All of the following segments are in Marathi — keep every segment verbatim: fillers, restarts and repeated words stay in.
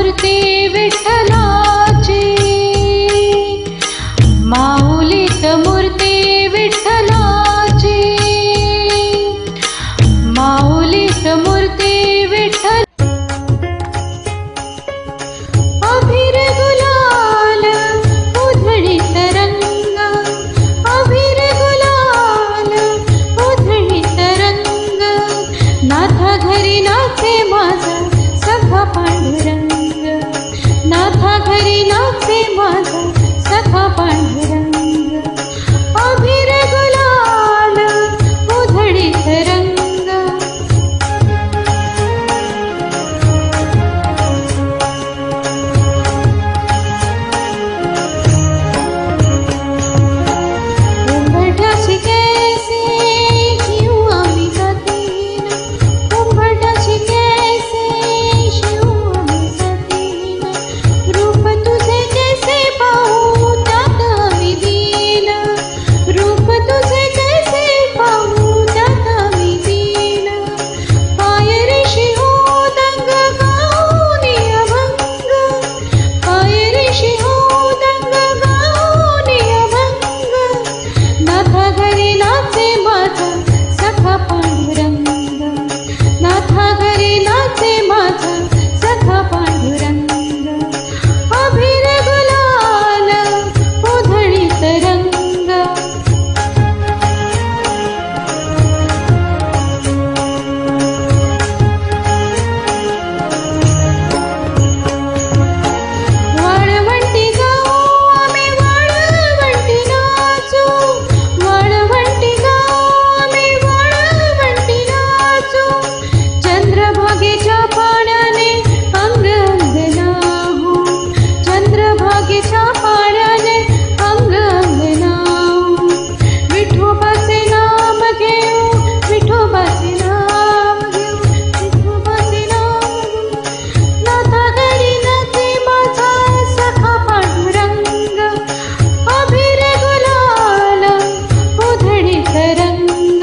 मूर्ती विठ्ठलाची, माऊलीत मूर्ती विठ्ठलाची, माऊलीत मूर्ती विठ्ठल। अभिर गुलाल उधळीत रंग, अभिर गुलाल उधळीत रंग, नाथा घरी नाचे माझा सखा पांडुरंग, नाथा घरी नाचे माझा सखा पांडुरंग। अभिर गुलाल उधळीत रंग, उंबरठ्याची कैसे शिव आम्ही जातीन, उंबरठ्याची कैसे शिव आम्ही जातीन, रूप तुझे कैसे पाहू त्यात आम्ही दीन, रूप तुझे कैसे पाहू त्यात आम्ही दीन। पाय रे शिहोदंग गाऊनी अभंग, पाय रे शिहोदंग गाऊनी अभंग, नाथा घरी नाचे माझा सखा पांडुरंग, नाथा घरी नाचे माझा सखा पांडुरंग। अभिर गुलाल उधळीत रंग, वाळवंटी गाऊ आम्ही वाळवंटी नाचू, वाळवंटी गाऊ आम्ही वाळवंटी नाचू, चंद्रभागेच्या पाण्याने अंग अंग न्हाऊ, चंद्रभागेच्या पाण्याने अंग अंग न्हाऊ, विठोबाचे नाम घेऊ, विठोबाचे नाम घेऊ, विठोबाचे नाम घेऊ, नाथा घरी नाचे माझा सखा पांडुरंग। अभिर गुलाल उधळीत रंग,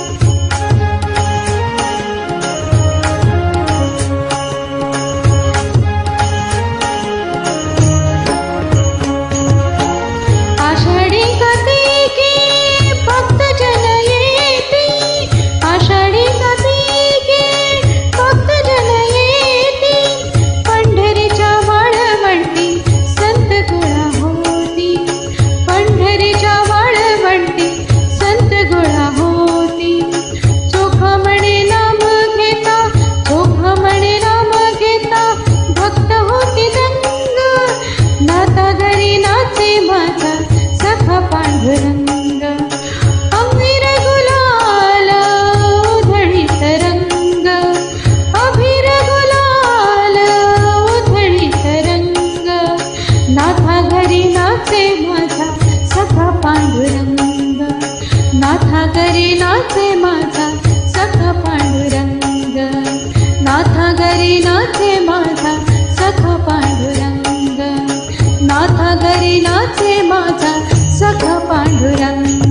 आषाढी कार्तिकी भक्तजन येती, आषाढी कार्तिकी भक्तजन येती, पंढरीच्या वाळवंटी संत गोळा होती, पंढरीच्या वाळवंटी संत गोळा होती, चोखामणे नाम घेता, चोखामणे नाम घेता भक्त होती दंग, नाथा घरी नाचे माझा सखा पांडुरंग। अभिर गुलाल उधळीत रंग, अभिर गुलाल उधळीत रंग, नाथा घरी नाचे माझा सखा पांडुरंग, नाथा घरी नाचे माझा सखा पांडुरंग, नाथा घरी नाचे माझा सखा पांडुरंग, नाथा घरी नाचे माझा सखा पांडुरंग।